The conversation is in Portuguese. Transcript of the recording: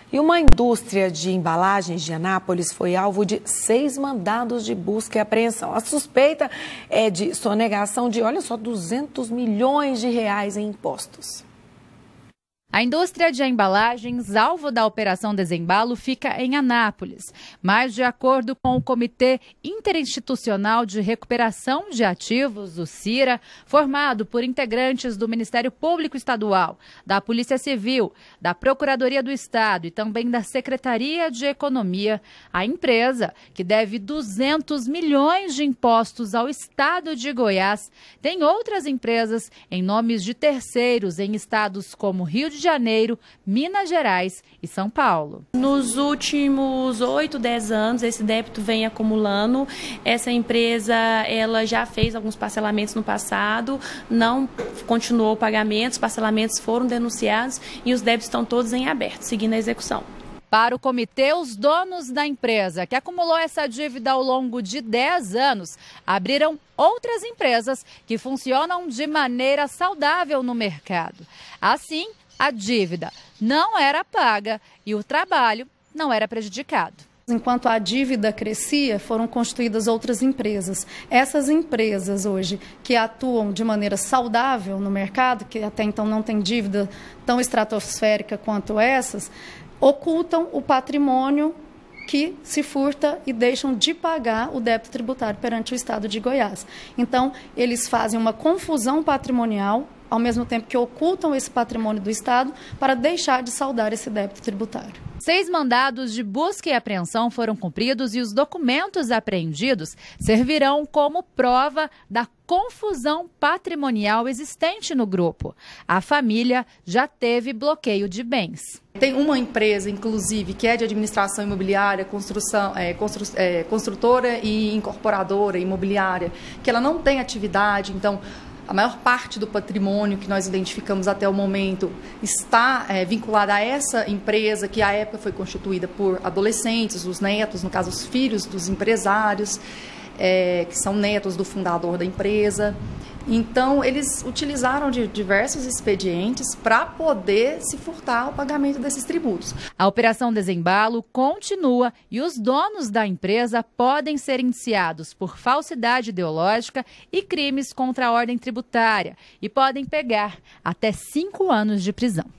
E uma indústria de embalagens de Anápolis foi alvo de 6 mandados de busca e apreensão. A suspeita é de sonegação de, olha só, 200 milhões de reais em impostos. A indústria de embalagens, alvo da Operação Desembalo, fica em Anápolis. Mas, de acordo com o Comitê Interinstitucional de Recuperação de Ativos, o CIRA, formado por integrantes do Ministério Público Estadual, da Polícia Civil, da Procuradoria do Estado e também da Secretaria de Economia, a empresa, que deve 200 milhões de impostos ao Estado de Goiás, tem outras empresas em nomes de terceiros em estados como Rio de Janeiro, Minas Gerais e São Paulo. Nos últimos 8, 10 anos, esse débito vem acumulando. Essa empresa ela já fez alguns parcelamentos no passado, não continuou o pagamento, os parcelamentos foram denunciados e os débitos estão todos em aberto, seguindo a execução. Para o comitê, os donos da empresa, que acumulou essa dívida ao longo de 10 anos, abriram outras empresas que funcionam de maneira saudável no mercado. Assim, a dívida não era paga e o trabalho não era prejudicado. Enquanto a dívida crescia, foram constituídas outras empresas. Essas empresas hoje que atuam de maneira saudável no mercado, que até então não tem dívida tão estratosférica quanto essas, ocultam o patrimônio que se furta e deixam de pagar o débito tributário perante o Estado de Goiás. Então, eles fazem uma confusão patrimonial, ao mesmo tempo que ocultam esse patrimônio do Estado para deixar de saldar esse débito tributário. 6 mandados de busca e apreensão foram cumpridos e os documentos apreendidos servirão como prova da confusão patrimonial existente no grupo. A família já teve bloqueio de bens. Tem uma empresa, inclusive, que é de administração imobiliária, construtora e incorporadora imobiliária, que ela não tem atividade, então a maior parte do patrimônio que nós identificamos até o momento está vinculada a essa empresa, que à época foi constituída por adolescentes, os netos, no caso os filhos dos empresários, que são netos do fundador da empresa. Então, eles utilizaram de diversos expedientes para poder se furtar ao pagamento desses tributos. A Operação Desembalo continua e os donos da empresa podem ser indiciados por falsidade ideológica e crimes contra a ordem tributária e podem pegar até 5 anos de prisão.